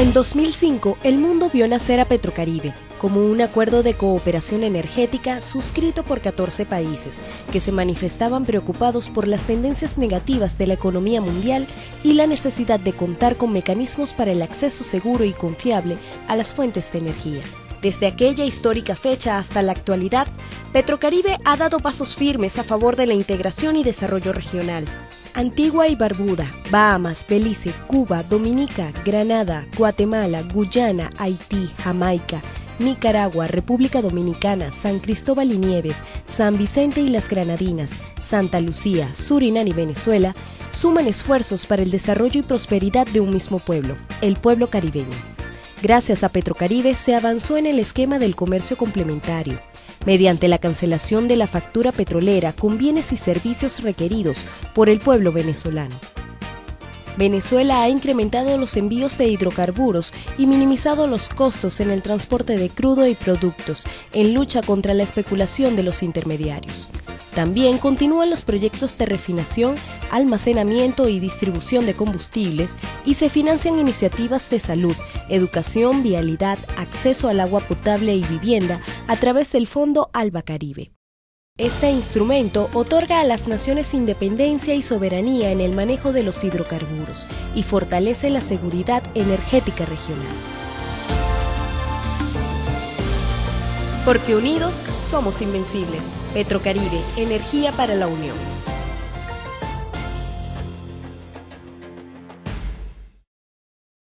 En 2005, el mundo vio nacer a Petrocaribe como un acuerdo de cooperación energética suscrito por 14 países que se manifestaban preocupados por las tendencias negativas de la economía mundial y la necesidad de contar con mecanismos para el acceso seguro y confiable a las fuentes de energía. Desde aquella histórica fecha hasta la actualidad, Petrocaribe ha dado pasos firmes a favor de la integración y desarrollo regional. Antigua y Barbuda, Bahamas, Belice, Cuba, Dominica, Granada, Guatemala, Guyana, Haití, Jamaica, Nicaragua, República Dominicana, San Cristóbal y Nieves, San Vicente y las Granadinas, Santa Lucía, Surinam y Venezuela suman esfuerzos para el desarrollo y prosperidad de un mismo pueblo, el pueblo caribeño. Gracias a Petrocaribe se avanzó en el esquema del comercio complementario, mediante la cancelación de la factura petrolera con bienes y servicios requeridos por el pueblo venezolano. Venezuela ha incrementado los envíos de hidrocarburos y minimizado los costos en el transporte de crudo y productos, en lucha contra la especulación de los intermediarios. También continúan los proyectos de refinación, almacenamiento y distribución de combustibles y se financian iniciativas de salud, educación, vialidad, acceso al agua potable y vivienda a través del Fondo Alba Caribe. Este instrumento otorga a las naciones independencia y soberanía en el manejo de los hidrocarburos y fortalece la seguridad energética regional. Porque unidos somos invencibles. Petrocaribe, energía para la unión.